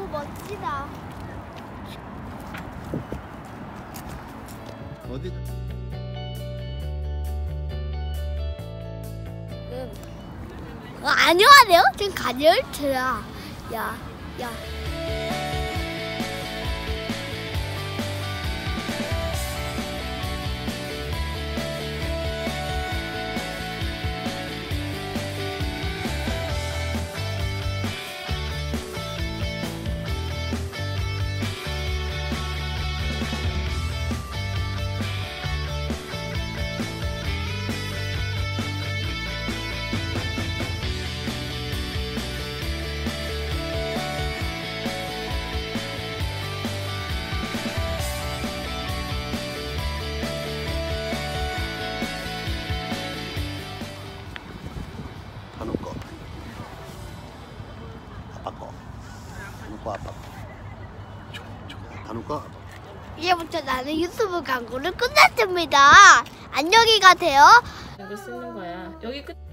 너무 멋지다. 어디? 안녕하세요. 지금 가열트야. 야. 단우 거. 아빠 거. 단우 거 아빠 거. 단우 거. 이제부터 나는 유튜브 광고를 끝냈습니다. 안녕히 가세요. 이거 쓰는 거야. 여기 끝.